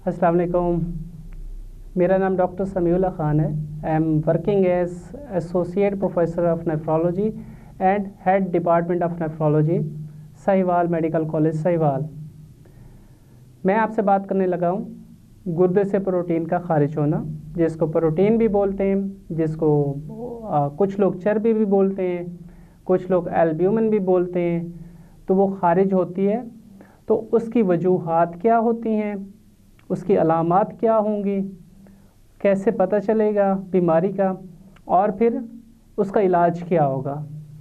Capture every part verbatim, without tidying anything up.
अस्सलाम वालेकुम। मेरा नाम डॉक्टर समीउल्लाह ख़ान है। I am working as associate professor of nephrology and head department of nephrology, Sahiwal medical college Sahiwal. मैं आपसे बात करने लगा हूँ गुर्दे से प्रोटीन का खारिज होना, जिसको प्रोटीन भी बोलते हैं, जिसको आ, कुछ लोग चर्बी भी बोलते हैं, कुछ लोग एल्ब्यूमिन भी बोलते हैं। तो वो खारिज होती है, तो उसकी वजूहात क्या होती हैं, उसकी अलामात क्या होंगी, कैसे पता चलेगा बीमारी का, और फिर उसका इलाज क्या होगा।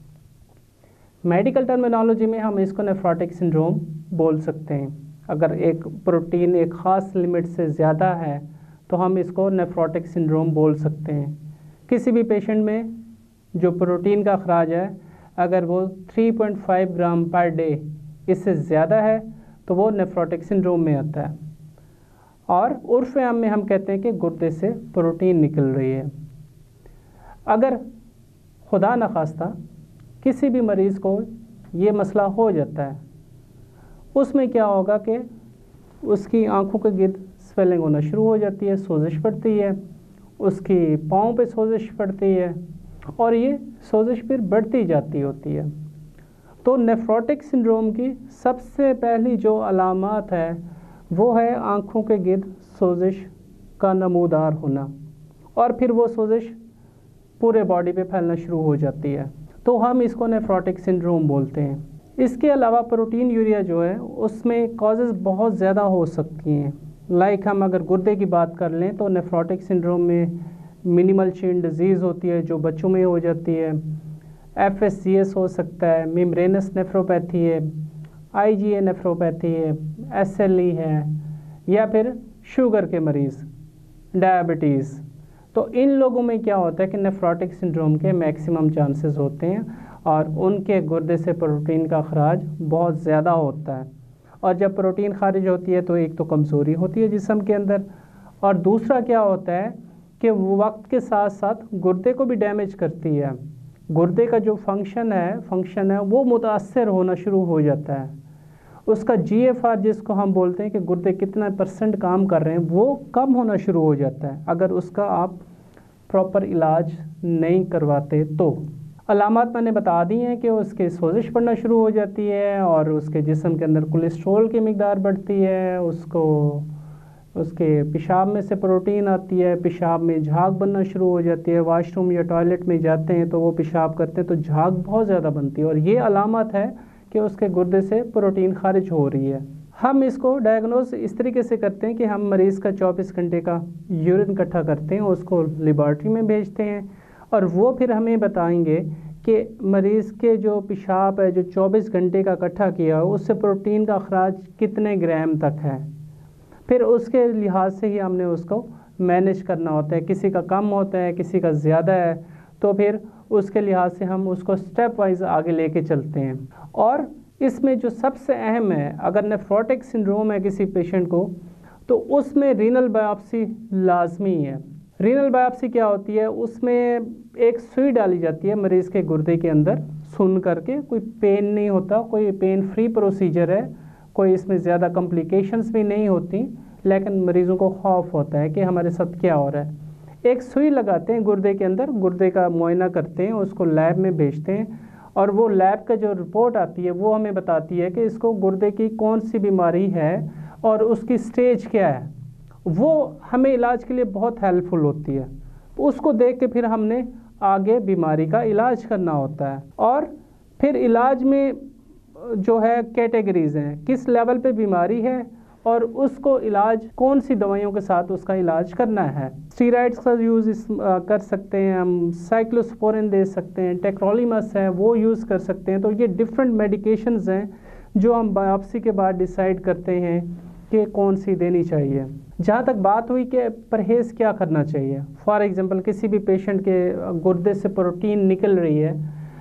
मेडिकल टर्मिनोलॉजी में हम इसको नेफ्रोटिक सिंड्रोम बोल सकते हैं। अगर एक प्रोटीन एक ख़ास लिमिट से ज़्यादा है तो हम इसको नेफ्रोटिक सिंड्रोम बोल सकते हैं। किसी भी पेशेंट में जो प्रोटीन का अखराज है, अगर वो तीन पॉइंट पाँच ग्राम पर डे इससे ज़्यादा है तो वो नेफ्रोटिक सिंड्रोम में आता है। और उर्फ़ आम में हम कहते हैं कि गुर्दे से प्रोटीन निकल रही है। अगर खुदा न खास्ता किसी भी मरीज़ को ये मसला हो जाता है, उसमें क्या होगा कि उसकी आंखों के गिर्द स्वेलिंग होना शुरू हो जाती है, सोजिश पड़ती है, उसकी पाँव पे सोजिश पड़ती है, और ये सोजिश फिर बढ़ती जाती होती है। तो नेफ्रोटिक सिंड्रोम की सबसे पहली जो अलामात है वो है आँखों के गिर्द सोजिश का नमूदार होना, और फिर वो सोजिश पूरे बॉडी पे फैलना शुरू हो जाती है। तो हम इसको नेफ्रोटिक सिंड्रोम बोलते हैं। इसके अलावा प्रोटीन यूरिया जो है उसमें कॉजेज़ बहुत ज़्यादा हो सकती हैं। लाइक हम अगर गुर्दे की बात कर लें तो नेफ्रोटिक सिंड्रोम में मिनिमल चेन डिजीज़ होती है जो बच्चों में हो जाती है, एफ एस सी एस हो सकता है, मेम्ब्रेनस नेफ्रोपैथी है, आई जी ए नेफ्रोपैथी है, एस एल ई है, या फिर शुगर के मरीज़, डायबिटीज़। तो इन लोगों में क्या होता है कि नेफ्रोटिक सिंड्रोम के मैक्सिमम चांसेस होते हैं और उनके गुर्दे से प्रोटीन का अखराज बहुत ज़्यादा होता है। और जब प्रोटीन खारिज होती है तो एक तो कमज़ोरी होती है जिस्म के अंदर, और दूसरा क्या होता है कि वो वक्त के साथ साथ गुर्दे को भी डैमेज करती है। गुर्दे का जो फंक्शन है फंक्शन है वो मुतासर होना शुरू हो जाता है। उसका जी एफ आर जिसको हम बोलते हैं कि गुर्दे कितना परसेंट काम कर रहे हैं, वो कम होना शुरू हो जाता है अगर उसका आप प्रॉपर इलाज नहीं करवाते। तो अलामात मैंने बता दी हैं कि उसके सोजिश पड़ना शुरू हो जाती है, और उसके जिस्म के अंदर कोलेस्ट्रॉल की मिकदार बढ़ती है, उसको उसके पेशाब में से प्रोटीन आती है, पेशाब में झाग बनना शुरू हो जाती है। वाशरूम या टॉयलेट में जाते हैं तो वो पेशाब करते हैं तो झाग बहुत ज़्यादा बनती है, और ये अलामत है कि उसके गुर्दे से प्रोटीन खारिज हो रही है। हम इसको डायग्नोज इस तरीके से करते हैं कि हम मरीज़ का चौबीस घंटे का यूरिन इकट्ठा करते हैं, उसको लेबॉर्ट्री में भेजते हैं, और वो फिर हमें बताएंगे कि मरीज़ के जो पेशाब है जो चौबीस घंटे का इकट्ठा किया हो उससे प्रोटीन का अखराज कितने ग्राम तक है। फिर उसके लिहाज से ही हमने उसको मैनेज करना होता है। किसी का कम होता है, किसी का ज़्यादा है, तो फिर उसके लिहाज से हम उसको स्टेप वाइज आगे लेके चलते हैं। और इसमें जो सबसे अहम है, अगर नेफ्रोटिक सिंड्रोम है किसी पेशेंट को तो उसमें रीनल बायोप्सी लाजमी है। रीनल बायोप्सी क्या होती है, उसमें एक सुई डाली जाती है मरीज़ के गुर्दे के अंदर, सुन करके, कोई पेन नहीं होता, कोई पेन फ्री प्रोसीजर है, कोई इसमें ज़्यादा कॉम्प्लिकेशंस भी नहीं होती, लेकिन मरीज़ों को खौफ होता है कि हमारे साथ क्या हो रहा है। एक सुई लगाते हैं गुर्दे के अंदर, गुर्दे का मुआयना करते हैं, उसको लैब में भेजते हैं, और वो लैब का जो रिपोर्ट आती है वो हमें बताती है कि इसको गुर्दे की कौन सी बीमारी है और उसकी स्टेज क्या है। वो हमें इलाज के लिए बहुत हेल्पफुल होती है। उसको देख के फिर हमने आगे बीमारी का इलाज करना होता है। और फिर इलाज में जो है कैटेगरीज़ हैं, किस लेवल पे बीमारी है और उसको इलाज कौन सी दवाइयों के साथ उसका इलाज करना है। स्टीरॉइड्स का यूज़ इस आ, कर सकते हैं हम, साइक्लोस्पोरिन दे सकते हैं, टेक्रोलिमस है वो यूज़ कर सकते हैं। तो ये डिफरेंट मेडिकेशंस हैं जो हम बायोप्सी के बाद डिसाइड करते हैं कि कौन सी देनी चाहिए। जहाँ तक बात हुई कि परहेज़ क्या करना चाहिए, फॉर एग्ज़ाम्पल किसी भी पेशेंट के गुर्दे से प्रोटीन निकल रही है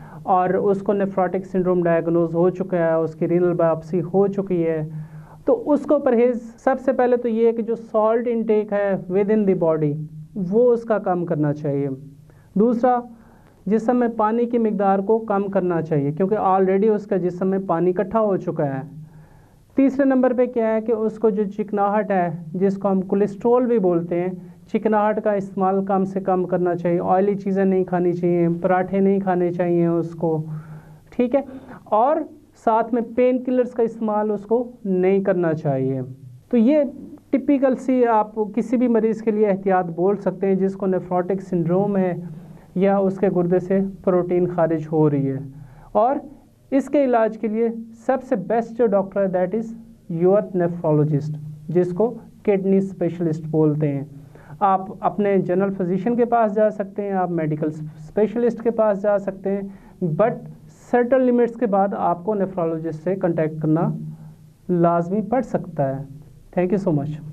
और उसको नेफ्रोटिक सिंड्रोम डायग्नोज हो चुका है, उसकी रीनल बायोप्सी हो चुकी है, तो उसको परहेज़ सबसे पहले तो ये है कि जो सॉल्ट इनटेक है विद इन द बॉडी वो उसका कम करना चाहिए। दूसरा, जिस्म में पानी की मिकदार को कम करना चाहिए, क्योंकि ऑलरेडी उसका जिस्म में पानी इकट्ठा हो चुका है। तीसरे नंबर पे क्या है कि उसको जो चिकनाहट है, जिसको हम कोलेस्ट्रॉल भी बोलते हैं, चिकनाहट का इस्तेमाल कम से कम करना चाहिए। ऑयली चीज़ें नहीं खानी चाहिए, पराठे नहीं खाने चाहिए उसको, ठीक है। और साथ में पेन किलर्स का इस्तेमाल उसको नहीं करना चाहिए। तो ये टिपिकल सी आप किसी भी मरीज़ के लिए एहतियात बोल सकते हैं जिसको नेफ्रोटिक सिंड्रोम है या उसके गुर्दे से प्रोटीन खारिज हो रही है। और इसके इलाज के लिए सबसे बेस्ट जो डॉक्टर है दैट इज़ योर नेफ्रोलॉजिस्ट, जिसको किडनी स्पेशलिस्ट बोलते हैं। आप अपने जनरल फिजिशियन के पास जा सकते हैं, आप मेडिकल स्पेशलिस्ट के पास जा सकते हैं, बट सर्टेन लिमिट्स के बाद आपको नेफ्रोलॉजिस्ट से कांटेक्ट करना लाजमी पड़ सकता है। Thank you so much.